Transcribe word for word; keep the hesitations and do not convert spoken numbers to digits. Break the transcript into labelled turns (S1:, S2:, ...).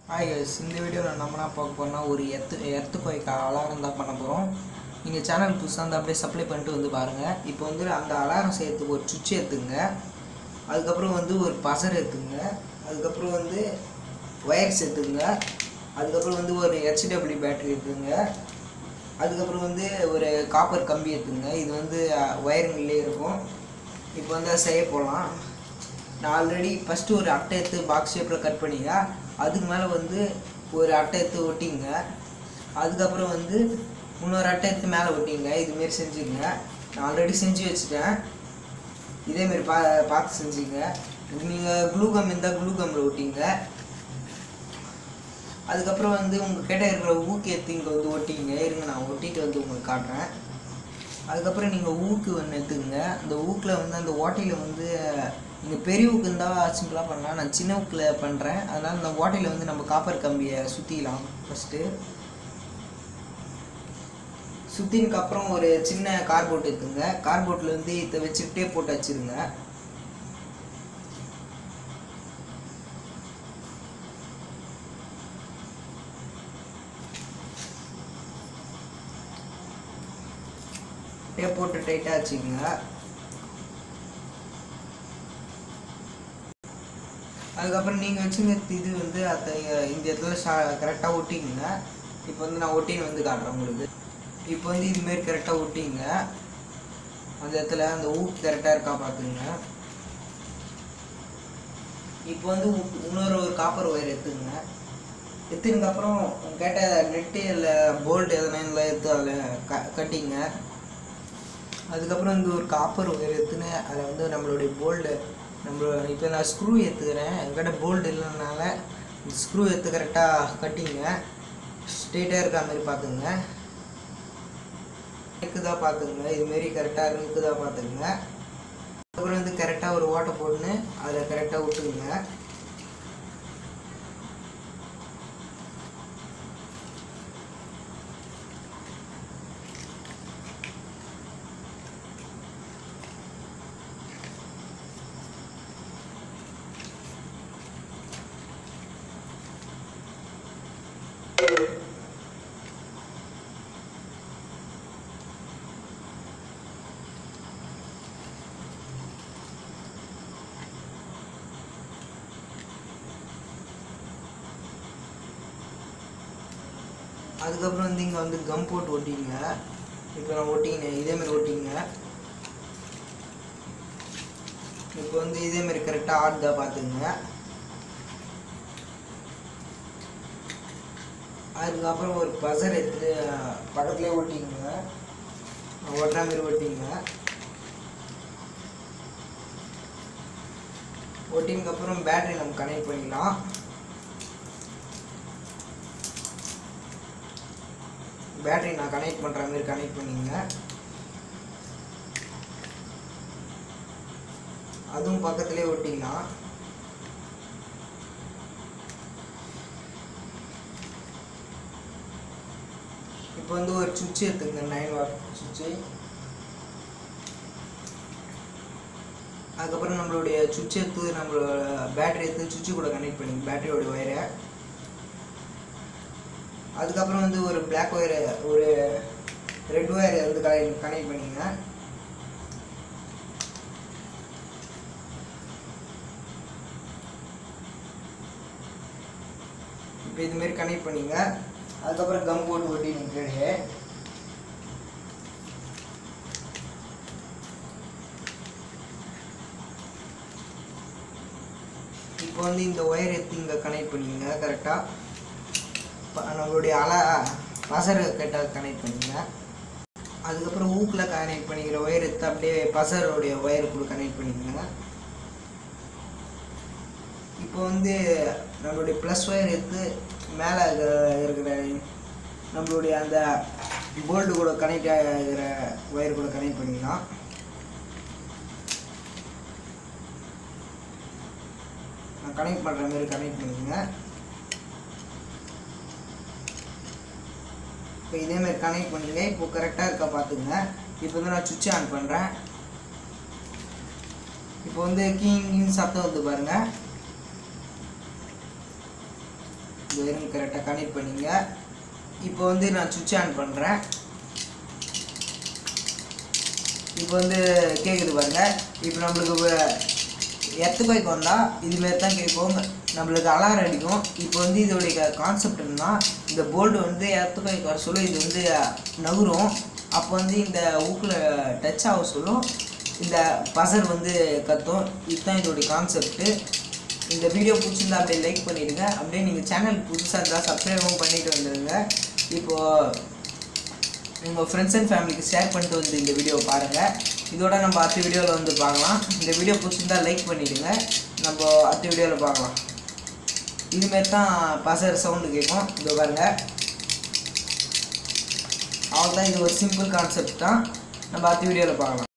S1: Hi guys, இந்த வீடியோவில் நம்ம என்ன பார்க்க போறோம்னா ஒரு எர்த்து எர்த்துக்வைக்கு அலாரம் தான் பண்ண போகிறோம். நீங்கள் சேனல் புதுசாக இருந்தால் அப்படியே சப்ளை பண்ணிட்டு வந்து பாருங்கள். இப்போ வந்து அந்த அலாரம் செய்யறதுக்கு ஒரு சுவிட்ச் ஏற்றுங்க, அதுக்கப்புறம் வந்து ஒரு பசர் ஏற்றுங்க, அதுக்கப்புறம் வந்து ஒயர்ஸ் ஏற்றுங்க, அதுக்கப்புறம் வந்து ஒரு ஹெச்டபிள்யூ பேட்டரி ஏற்றுங்க, அதுக்கப்புறம் வந்து ஒரு காப்பர் கம்பி ஏற்றுங்க. இது வந்து ஒயரிங்லேயே இருக்கும். இப்போ வந்து அதை செய்ய போகலாம். நான் ஆல்ரெடி ஃபஸ்ட்டு ஒரு அட்டை எடுத்து பாக்ஸ் ஷேப்பில் கட் பண்ணிங்க, அதுக்கு மேலே வந்து ஒரு அட்டை எடுத்து ஒட்டிங்க, அதுக்கப்புறம் வந்து இன்னொரு அட்டை எடுத்து மேலே ஒட்டிங்க. இதுமாரி செஞ்சுங்க. நான் ஆல்ரெடி செஞ்சு வச்சுட்டேன். இதேமாரி பா பார்த்து செஞ்சுங்க. நீங்கள் க்ளூகம் இருந்தால் க்ளூகம்மில் ஒட்டிங்க. அதுக்கப்புறம் வந்து உங்கள் கிட்ட இருக்கிற ஊக்கு எடுத்து இங்கே வந்து ஒட்டிங்க. இருங்க நான் ஒட்டிட்டு வந்து உங்களுக்கு காட்டுறேன். அதுக்கப்புறம் நீங்கள் ஊக்கு ஒன்று எடுத்துங்க. அந்த ஊக்கில் வந்து அந்த ஓட்டையில் வந்து நீங்கள் பெரிய ஊக்கு இருந்தால் சிம்பிளாக பண்ணலாம். நான் சின்ன ஊக்கில் பண்ணுறேன். அதனால் அந்த ஓட்டையில் வந்து நம்ம காப்பர் கம்பியை சுற்றிக்கலாம். ஃபஸ்ட்டு சுற்றினதுக்கப்புறம் ஒரு சின்ன கார்போர்ட் எடுத்துங்க. கார்போர்ட்டில் வந்து இதை வச்சு டேப் போட்டு வச்சுருங்க. டேப் போட்டு டைட்டாக வச்சுக்கோங்க. அதுக்கப்புறம் நீங்கள் வச்சுங்க இது வந்து அதை இந்த இடத்துல ஷா கரெக்டாக ஒட்டிங்க. இப்போ வந்து நான் ஒட்டின்னு வந்து காட்டுறேன் உங்களுக்கு. இப்போ வந்து இதுமாரி கரெக்டாக ஒட்டிங்க. அந்த இடத்துல அந்த ஊக்கு கரெக்டாக இருக்கா பார்த்துங்க. இப்போ வந்து இன்னொரு ஒரு காப்பர் ஒயர் எடுத்துங்க. எடுத்ததுக்கப்புறம் கேட்ட நெட்டு இல்லை போல்ட் எதனா இல்லை எடுத்து அதில் க கட்டிங்க. அதுக்கப்புறம் வந்து ஒரு காப்பர் ஒயர் எடுத்துன்னு அதில் வந்து நம்மளுடைய போல்டு நம்ம இப்போ நான் ஸ்க்ரூ ஏற்றுக்கிறேன். என்கிட்ட போல்ட் இல்லைனால ஸ்க்ரூ எடுத்து கரெக்டாக கட்டிங்க. ஸ்ட்ரெயிட்டாக இருக்கிற மாதிரி பார்த்துங்க. இருக்குதா பார்த்துங்க. இதுமாரி கரெக்டாக இருக்குதா பார்த்துங்க. அதுக்கப்புறம் வந்து கரெக்டாக ஒரு ஓட்டை போட்டுன்னு அதில் கரெக்டாக விட்டுக்குங்க. அதுக்கப்புறம் வந்து இங்கே வந்து கம் போட்டு ஒட்டிங்க. இப்போ நான் ஒட்டிங்க இதேமாரி ஒட்டிங்க. இப்போ வந்து இதேமாரி கரெக்டாக ஆடுதா பார்த்துங்க. அதுக்கப்புறம் ஒரு பசர் எடுத்துட்டு பக்கத்துலேயே ஒட்டிங்க. ஒட்டுற மாரி ஒட்டிங்க. ஒட்டினதுக்கப்புறம் பேட்டரி நம்ம கனெக்ட் பண்ணிக்கலாம். பேட்டரி நான் கனெக்ட் பண்ணுற மாதிரி கனெக்ட் பண்ணிங்க. அதுவும் பக்கத்துலேயே ஒட்டிக்கலாம். இப்போ வந்து ஒரு சுவிட்ச் எடுத்துங்க, நைன் வாட் சுவிட்சு. அதுக்கப்புறம் நம்மளுடைய சுவிட்ச் எடுத்து நம்மளோட பேட்டரி எடுத்து சுவிட்சு கூட கனெக்ட் பண்ணிங்க, பேட்டரியோட ஒயரை. அதுக்கப்புறம் வந்து ஒரு பிளாக் ஒயரை ஒரு ரெட் ஒயரை வந்து கனெக்ட் கனெக்ட் பண்ணிங்க. இப்போ இதுமாரி கனெக்ட் பண்ணிங்க. அதுக்கப்புறம் கம் போட்டு ஒட்டி நிற்கிறே. இப்போ வந்து இந்த ஒயர் எடுத்து இங்கே கனெக்ட் பண்ணிங்க. கரெக்டாக நம்மளுடைய அல பசர் கரெக்டாக கனெக்ட் பண்ணிங்க. அதுக்கப்புறம் ஊக்கில் கனெக்ட் பண்ணிக்கிற ஒயர் எடுத்து அப்படியே பசருடைய ஒயர் கூட கனெக்ட் பண்ணிக்கோங்க. இப்போ வந்து நம்மளுடைய ப்ளஸ் ஒயர் எடுத்து மேலே இருக்கிற நம்மளுடைய அந்த போல்டு கூட கனெக்ட் ஆகிற ஒயர் கூட கனெக்ட் பண்ணிக்கலாம். நான் கனெக்ட் பண்ணுற மாதிரி கனெக்ட் பண்ணிக்கோங்க. இப்போ இதேமாரி கனெக்ட் பண்ணிங்க. இப்போ கரெக்டாக இருக்கா பார்த்துங்க. இப்போ வந்து நான் சுவிட்ச் ஆன் பண்ணுறேன். இப்போ வந்து கீங்கின்னு சத்தம் வந்து பாருங்கள். இந்த வயரிங் கரெக்டாக கனெக்ட் பண்ணிங்க. இப்போ வந்து நான் சுவிட்ச் ஆன் பண்ணுறேன். இப்போ வந்து கேட்குது பாருங்கள். இப்போ நம்மளுக்கு எர்த்குவேக் வந்தால் இதுமாரி தான் கேட்கும், நம்மளுக்கு அலாரம் அடிக்கும். இப்போ வந்து இதோடைய கான்செப்ட் என்னன்னா, இந்த போல்டு வந்து எர்த்குவேக் வர சொல்ல இது வந்து நகரும். அப்போ வந்து இந்த ஊக்கில் டச் ஆக சொல்லும், இந்த பசர் வந்து கத்தும். இதுதான் இதோடைய கான்செப்ட்டு. இந்த வீடியோ பிடிச்சிருந்தா அப்படியே லைக் பண்ணிவிடுங்க. அப்படியே நீங்கள் சேனல் புதுசாக இருந்தால் சப்ஸ்கிரைபும் பண்ணிட்டு வந்துடுங்க. இப்போது உங்கள் ஃப்ரெண்ட்ஸ் அண்ட் ஃபேமிலிக்கு ஷேர் பண்ணிட்டு வந்து இந்த வீடியோவை பாருங்கள். இதோட நம்ம அடுத்த வீடியோவில் வந்து பார்க்கலாம். இந்த வீடியோ பிடிச்சிருந்தா லைக் பண்ணிவிடுங்க. நம்ம அடுத்த வீடியோவில் பார்க்கலாம். இதுமாரி தான் பசர் சவுண்டு கேட்கும். இதோ பாருங்கள். அவ்வளோதான். இது ஒரு சிம்பிள் கான்செப்ட் தான். நம்ம அடுத்த வீடியோவில் பார்க்கலாம்.